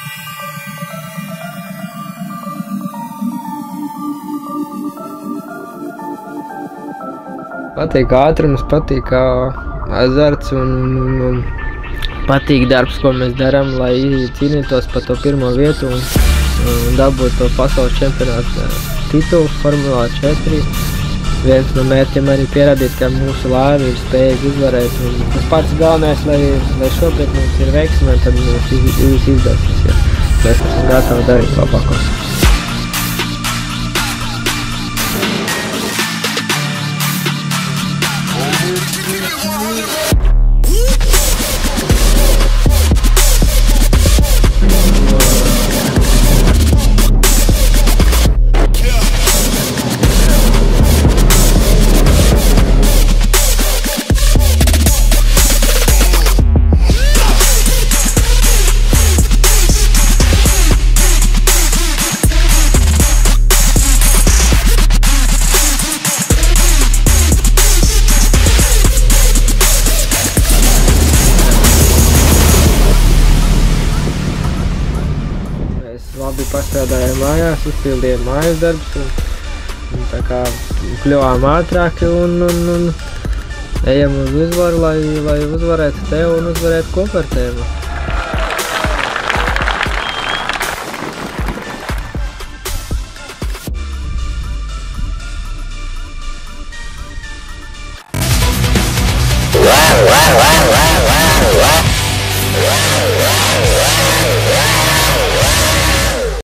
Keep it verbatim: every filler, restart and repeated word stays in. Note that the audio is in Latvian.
Patīk ātrums, patīk azarts un, un, un patīk darbs, ko mēs darām, lai cīnītos par to pirmo vietu un, un dabūtu to pasaules čempionātu titulu Formulā četri. Viens no mērķiem arī pierādīt, ka mūsu laiva ir spējīga uzvarēt. Un tas pats galvenais, lai, lai šobrīd mums ir veiksme, tad mums viss izdosies, jo mēs esam gatavi darīt labāko. Labi pastrādājām mājās, uzpildījām mājas darbus un, un tā kā kļuvām ātrāki un, un, un ejam uz uzvaru, lai, lai uzvarētu tev un uzvarētu kopā ar tevi.